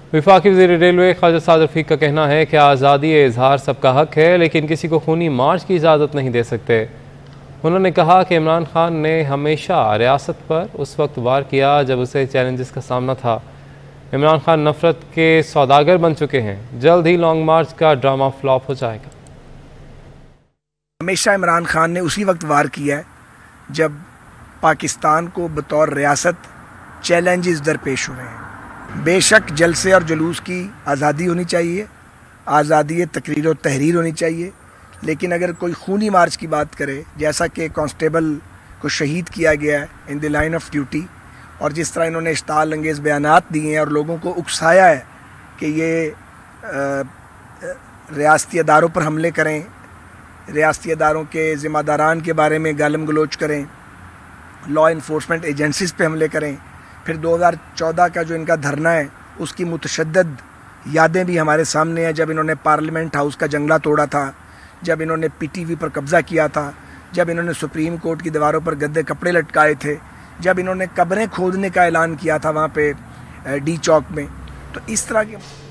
وفاقی وزیر ریلوے خواجہ سعد رفیق کا کہنا ہے کہ آزادی اظہار سب کا حق ہے، لیکن کسی کو خونی مارچ کی اجازت نہیں دے سکتے۔ انہوں نے کہا کہ عمران خان نے ہمیشہ ریاست پر اس وقت وار کیا جب اسے چیلنجز کا سامنا تھا۔ عمران خان نفرت کے سوداگر بن چکے ہیں، جلد ہی لانگ مارچ کا ڈرامہ فلاپ ہو جائے گا۔ ہمیشہ عمران خان نے اسی وقت وار کیا ہے جب پاکستان کو بطور ریاست چیلنجز درپیش ہوئے ہیں۔ بے شک جلسے اور جلوس کی آزادی ہونی چاہیے، آزادی تقریر و تحریر ہونی چاہیے، لیکن اگر کوئی خونی مارچ کی بات کرے، جیسا کہ کانسٹیبل کو شہید کیا گیا ہے in the line of duty, اور جس طرح انہوں نے اشتعال انگیز بیانات دیے ہیں اور لوگوں کو اکسایا ہے کہ یہ ریاستی اداروں پر حملے کریں، ریاستی اداروں کے ذمہ داران کے بارے میں گالم گلوچ کریں، لا انفورسمنٹ ایجنسیز پہ حملے کریں، پھر 2014 کا جو ان کا دھرنا ہے اس کی متشدد یادیں بھی ہمارے سامنے ہیں، جب انہوں نے پارلیمنٹ ہاؤس کا جنگلہ توڑا تھا، جب انہوں نے پی ٹی وی پر قبضہ کیا تھا، جب انہوں نے سپریم کورٹ کی دیواروں پر گدے کپڑے لٹکائے تھے، جب انہوں نے قبریں کھودنے کا اعلان کیا تھا وہاں پہ ڈی چوک میں۔ تو اس طرح کے